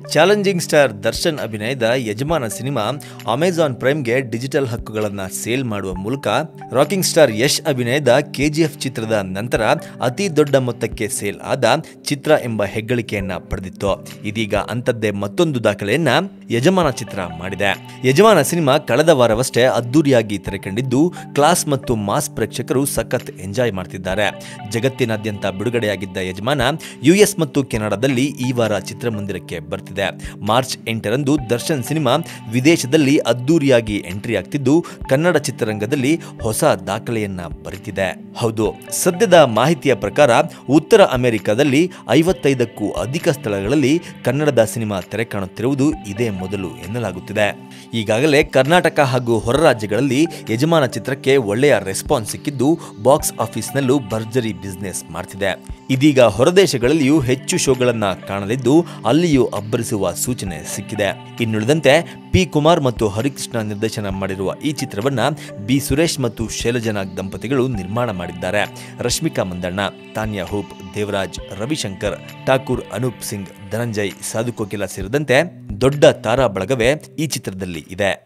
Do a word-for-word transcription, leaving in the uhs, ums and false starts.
Challenging star Darshan ಅಭಿನಯದ Yajamana cinema Amazon ಪ್ರೈಮ್ಗೆ digital ಹಕ್ಕುಗಳನ್ನು ಸೇಲ್ ಮಾಡುವ ಮೂಲಕ ರಾಕಿಂಗ್ ಸ್ಟಾರ್ ಯಶ್ ಅಭಿನಯದ ಕೆಜಿಎಫ್ ಚಿತ್ರದ ನಂತರ ಅತಿ ದೊಡ್ಡ ಮೊತ್ತಕ್ಕೆ ಸೇಲ್ ಆದ ಚಿತ್ರ ಎಂಬ ಹೆಗ್ಗಳಿಕೆಯನ್ನ ಪಡೆದಿತ್ತು. ಇದೀಗ ಅಂಥದ್ದೇ ಮತ್ತೊಂದು ದಾಖಲೆಯನ್ನ ಯಜಮಾನ ಚಿತ್ರ ಮಾಡಿದೆ. ಯಜಮಾನ ಸಿನಿಮಾ ಕಳೆದ ವಾರವಷ್ಟೇ ಅದ್ದೂರಿಯಾಗಿ ತೆರೆಕಂಡಿದ್ದು ಕ್ಲಾಸ್ ಮತ್ತು ಮಾಸ್ ಪ್ರೇಕ್ಷಕರು ಸಖತ್ ಎಂಜಾಯ್ ಮಾಡ್ತಿದ್ದಾರೆ. ಜಗತ್ತಿನಾದ್ಯಂತ ಬಿಡುಗಡೆಯಾಗಿದ್ದ ಯಜಮಾನ ಯುಎಸ್ ಮತ್ತು ಕೆನಡಾದಲ್ಲಿ ಈ ವಾರ ಚಿತ್ರಮಂದಿರಕ್ಕೆ ಬರ್ತಿದೆ. ಮಾರ್ಚ್ ಎಂಟರಂದು ದರ್ಶನ್ ಸಿನಿಮಾ ವಿದೇಶದಲ್ಲಿ ಅದ್ದೂರಿಯಾಗಿ ಎಂಟ್ರಿ ಆಗ್ತಿದ್ದು ಕನ್ನಡ ಚಿತ್ರರಂಗದಲ್ಲಿ ಹೊಸ ದಾಖಲೆಯನ್ನ ಬರೆದಿದೆ. ಹೌದು, ಸದ್ಯದ ಮಾಹಿತಿಯ ಪ್ರಕಾರ ಉತ್ತರ ಅಮೆರಿಕದಲ್ಲಿ ಐವತ್ತೈದಕ್ಕೂ ಅಧಿಕ ಸ್ಥಳಗಳಲ್ಲಿ ಕನ್ನಡದ ಸಿನಿಮಾ ತೆರೆ ಕಾಣುತ್ತಿರುವುದು ಇದೇ ಮೊದಲು ಎನ್ನಲಾಗುತ್ತಿದೆ. ಈಗಾಗಲೇ ಕರ್ನಾಟಕ ಹಾಗೂ ಹೊರ ರಾಜ್ಯಗಳಲ್ಲಿ ಯಜಮಾನ ಚಿತ್ರಕ್ಕೆ ಒಳ್ಳೆಯ ರೆಸ್ಪಾನ್ಸ್ ಸಿಕ್ಕಿದ್ದು ಬಾಕ್ಸ್ ಆಫೀಸ್ನಲ್ಲೂ ಭರ್ಜರಿ ಬಿಸ್ನೆಸ್ ಮಾಡ್ತಿದೆ. ಇದೀಗ ಹೊರದೇಶಗಳಲ್ಲಿಯೂ ಹೆಚ್ಚು ಶೋಗಳನ್ನ ಕಾಣಲಿದ್ದು ಅಲ್ಲಿಯೂ ಅಬ್ಬರಿಸುವ ಸೂಚನೆ ಸಿಕ್ಕಿದೆ. ಇನ್ನುಳಿದಂತೆ ಪಿ ಕುಮಾರ್ ಮತ್ತು ಹರಿಕೃಷ್ಣ ನಿರ್ದೇಶನ ಮಾಡಿರುವ ಈ ಚಿತ್ರವನ್ನ ಬಿ ಸುರೇಶ್ ಮತ್ತು ಶೈಲಜನಾಗ್ ದಂಪತಿಗಳು ನಿರ್ಮಾಣ ಮಾಡಿದ್ದಾರೆ. ರಶ್ಮಿಕಾ ಮಂದಣ್ಣ, ತಾನ್ಯಾ ಹೋಪ್, ದೇವರಾಜ್, ರವಿಶಂಕರ್, ಠಾಕೂರ್, ಅನೂಪ್ ಸಿಂಗ್, ಧನಂಜಯ್, ಸಾಧು ಕೋಕಿಲ ಸೇರಿದಂತೆ ದೊಡ್ಡ ತಾರಾ ಬಳಗವೇ ಈ ಚಿತ್ರದಲ್ಲಿ ಇದೆ.